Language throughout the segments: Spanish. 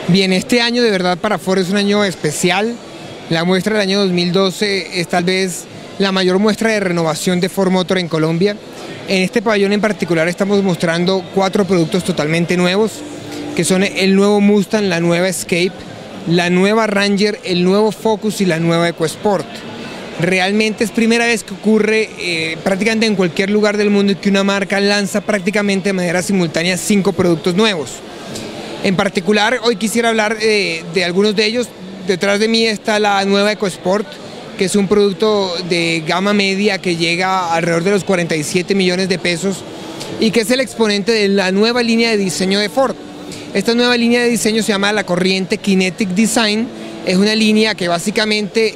Bien, este año de verdad para Ford es un año especial. La muestra del año 2012 es tal vez la mayor muestra de renovación de Ford Motor en Colombia. En este pabellón en particular estamos mostrando 4 productos totalmente nuevos, que son el nuevo Mustang, la nueva Escape, la nueva Ranger, el nuevo Focus y la nueva EcoSport. Realmente es primera vez que ocurre prácticamente en cualquier lugar del mundo que una marca lanza prácticamente de manera simultánea 5 productos nuevos. En particular, hoy quisiera hablar de algunos de ellos. Detrás de mí está la nueva EcoSport, que es un producto de gama media que llega alrededor de los 47 millones de pesos y que es el exponente de la nueva línea de diseño de Ford. Esta nueva línea de diseño se llama la corriente Kinetic Design. Es una línea que básicamente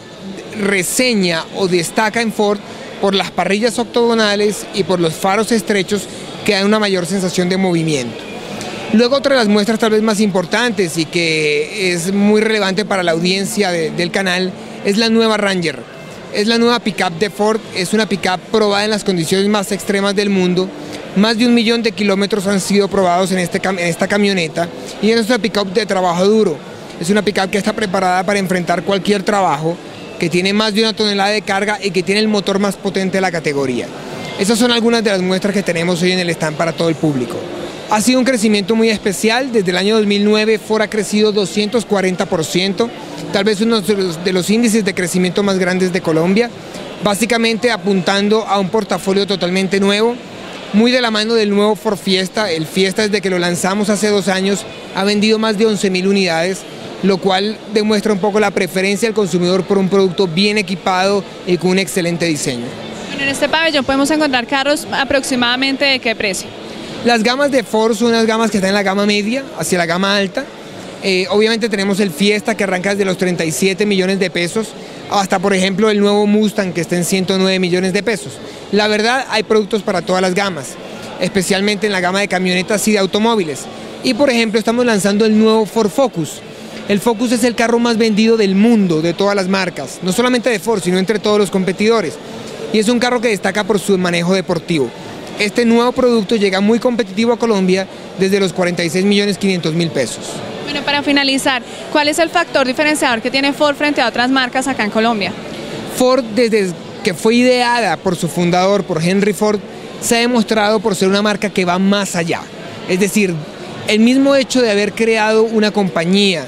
reseña o destaca en Ford por las parrillas octogonales y por los faros estrechos que dan una mayor sensación de movimiento. Luego, otra de las muestras tal vez más importantes y que es muy relevante para la audiencia del canal es la nueva Ranger. Es la nueva pickup de Ford, es una pickup probada en las condiciones más extremas del mundo. Más de 1 millón de kilómetros han sido probados en esta camioneta y es una pickup de trabajo duro. Es una pickup que está preparada para enfrentar cualquier trabajo, que tiene más de 1 tonelada de carga y que tiene el motor más potente de la categoría. Esas son algunas de las muestras que tenemos hoy en el stand para todo el público. Ha sido un crecimiento muy especial. Desde el año 2009 Ford ha crecido 240%, tal vez uno de los índices de crecimiento más grandes de Colombia, básicamente apuntando a un portafolio totalmente nuevo, muy de la mano del nuevo Ford Fiesta. El Fiesta, desde que lo lanzamos hace 2 años, ha vendido más de 11.000 unidades, lo cual demuestra un poco la preferencia del consumidor por un producto bien equipado y con un excelente diseño. Bueno, en este pabellón podemos encontrar carros aproximadamente ¿de qué precio? Las gamas de Ford son unas gamas que están en la gama media hacia la gama alta. Obviamente tenemos el Fiesta, que arranca desde los 37 millones de pesos, hasta por ejemplo el nuevo Mustang, que está en 109 millones de pesos. La verdad, hay productos para todas las gamas, especialmente en la gama de camionetas y de automóviles. Y por ejemplo estamos lanzando el nuevo Ford Focus. El Focus es el carro más vendido del mundo, de todas las marcas, no solamente de Ford, sino entre todos los competidores. Y es un carro que destaca por su manejo deportivo. Este nuevo producto llega muy competitivo a Colombia desde los 46.500.000 pesos. Bueno, para finalizar, ¿cuál es el factor diferenciador que tiene Ford frente a otras marcas acá en Colombia? Ford, desde que fue ideada por su fundador, por Henry Ford, se ha demostrado por ser una marca que va más allá. Es decir, el mismo hecho de haber creado una compañía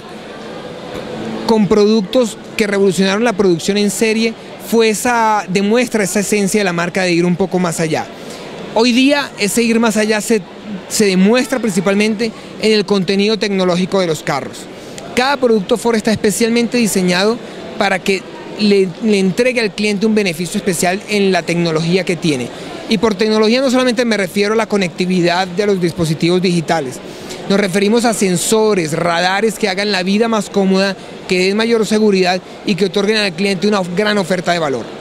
con productos que revolucionaron la producción en serie demuestra esa esencia de la marca de ir un poco más allá. Hoy día ese ir más allá se demuestra principalmente en el contenido tecnológico de los carros. Cada producto Ford está especialmente diseñado para que le entregue al cliente un beneficio especial en la tecnología que tiene. Y por tecnología no solamente me refiero a la conectividad de los dispositivos digitales, nos referimos a sensores, radares que hagan la vida más cómoda, que den mayor seguridad y que otorguen al cliente una gran oferta de valor.